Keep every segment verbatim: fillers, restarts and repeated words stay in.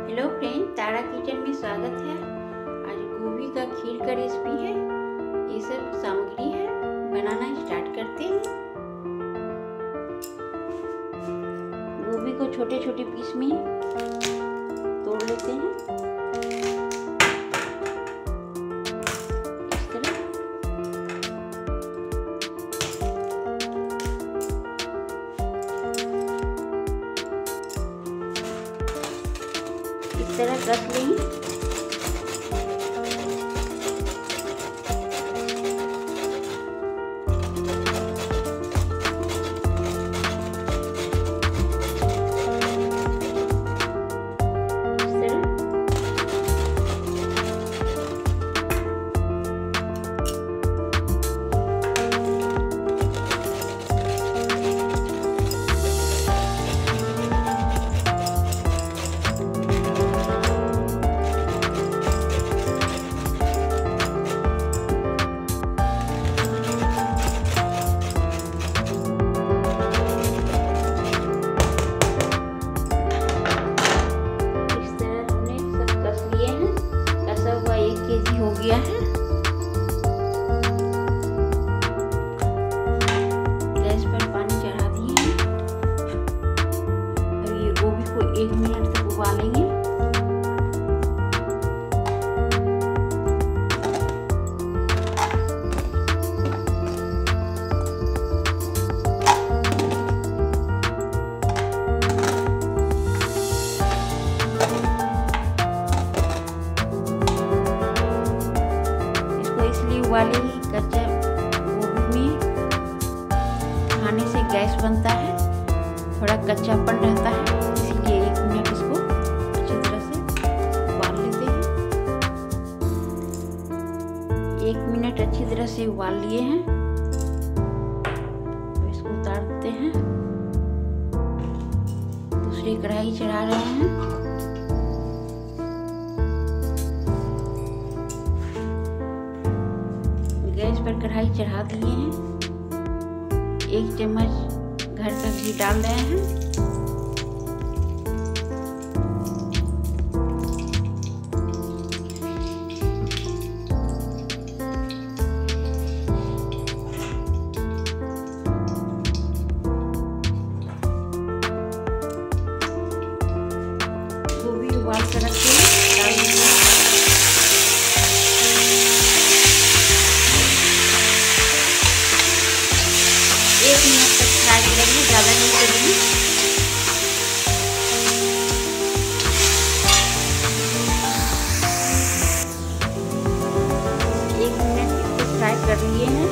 Hello friend, तारा kitchen में स्वागत है। आज गोभी का खीर का रेसिपी है। ये सब सामग्री है, बनाना स्टार्ट करते हैं। गोभी को छोटे छोटे पीस में तोड़ लेते हैं। इस तरह इस तरह कस लेंगे। हो गया है। गैस पर पानी चढ़ा दिए हैं। अब ये गोभी को एक मिनट तक उबालेंगे। वाले कच्चा गोभी में खाने से गैस बनता है, थोड़ा कच्चापन रहता है, इसलिए एक मिनट इसको अच्छी तरह से उबाल लेते हैं। एक मिनट अच्छी तरह से उबाल लिए हैं। तो इसको उतार देते हैं। दूसरी कढ़ाई चढ़ा रहे हैं। गैस पर कढ़ाई चढ़ा दिए हैं। एक चम्मच घर का घी डाल रहे हैं। गोभी उबाल कर रख के डाल देंगे। एक मिनट तक फ्राई करेंगे, ज़्यादा नहीं करेंगे। एक मिनट इसको फ्राई कर लिए हैं।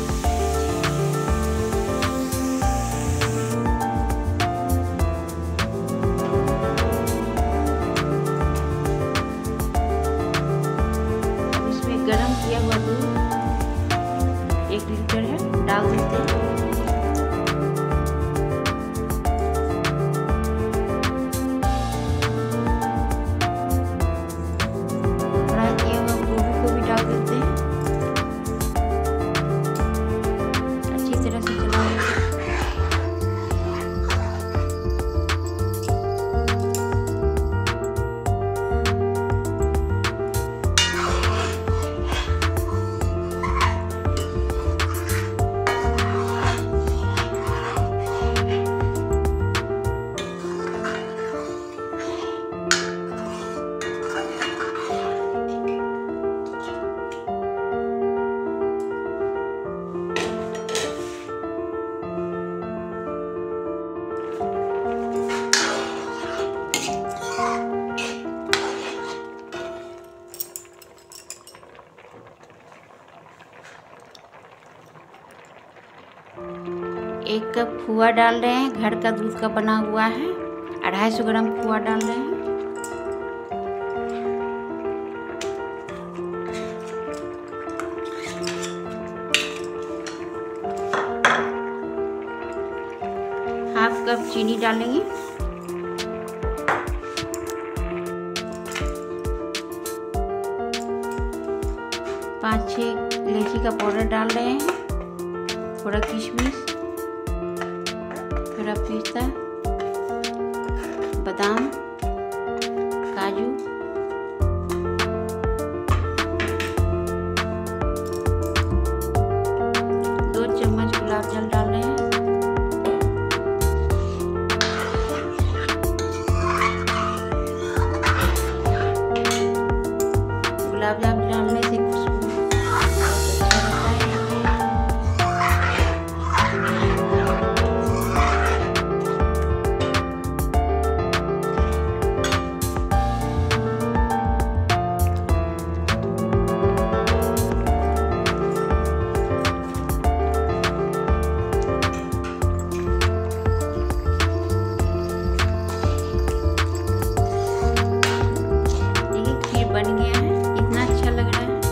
अब इसमें गरम किया हुआ दूध एक लीटर है, डाल देते हैं। एक कप खोआ डाल रहे हैं, घर का दूध का बना हुआ है। अढ़ाई सौ ग्राम खोआ डाल रहे हैं। हाफ कप चीनी डालेंगे। पाँच छः इलायची का पाउडर डाल रहे हैं। थोड़ा किशमिश, थोड़ा पिस्ता, बादाम, काजू, दो चम्मच गुलाब जल डाल रहे हैं। गुलाब जामुन डालने से खुशबू अच्छा रहता है। बन गया है, इतना अच्छा लग रहा है।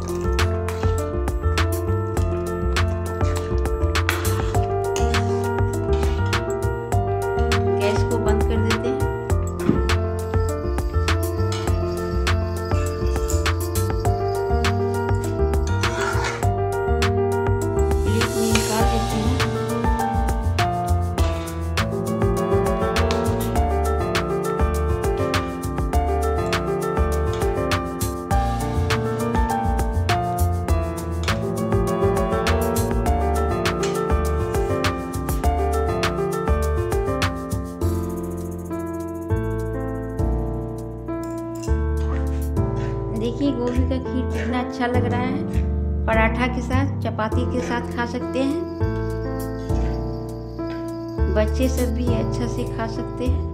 गैस को बंद कर देते हैं। प्लेट में निकाल देते हैं। देखिए गोभी का खीर कितना अच्छा लग रहा है। पराठा के साथ, चपाती के साथ खा सकते हैं। बच्चे सब भी अच्छा से खा सकते हैं।